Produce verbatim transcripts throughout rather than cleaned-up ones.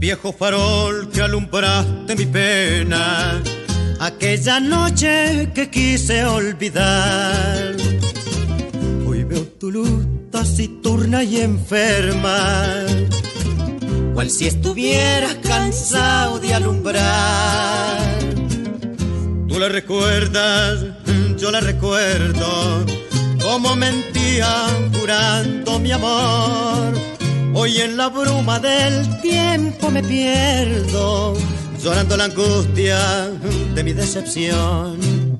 viejo farol que alumbraste mi pena, aquella noche que quise olvidar. Hoy veo tu luz taciturna y enferma, cual si estuvieras cansado de alumbrar. Tú la recuerdas, yo la recuerdo, como mentía jurando mi amor. Hoy en la bruma del tiempo me pierdo, llorando la angustia de mi decepción.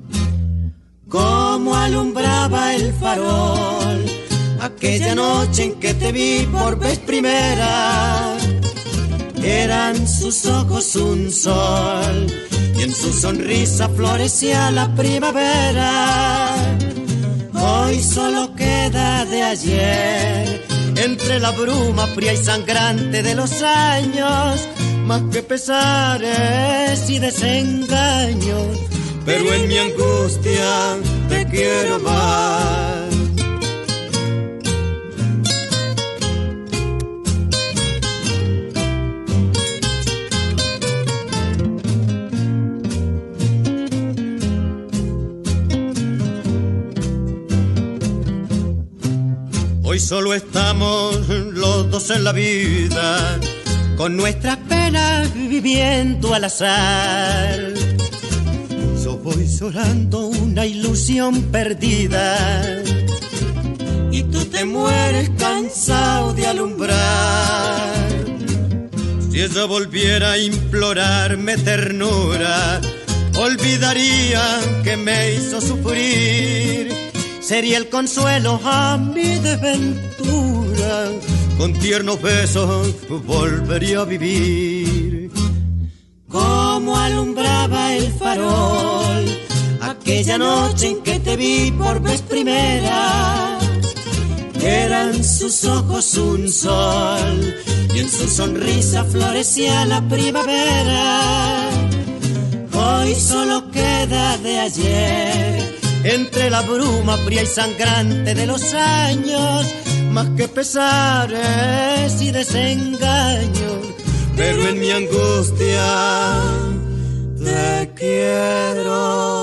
Como alumbraba el farol aquella noche en que te vi por vez primera, eran sus ojos un sol y en su sonrisa florecía la primavera. Hoy solo queda de ayer, entre la bruma fría y sangrante de los años, más que pesares y desengaños, pero en mi angustia te quiero más. Hoy solo estamos los dos en la vida, con nuestras penas viviendo al azar. Yo voy llorando una ilusión perdida y tú te mueres cansado de alumbrar. Si ella volviera a implorarme ternura, olvidaría que me hizo sufrir. Sería el consuelo a mi desventura, con tiernos besos volvería a vivir. Como alumbraba el farol aquella noche en que te vi por vez primera, eran sus ojos un sol y en su sonrisa florecía la primavera. Hoy solo queda de ayer, entre la bruma fría y sangrante de los años, más que pesares y desengaños, pero en mi angustia te quiero.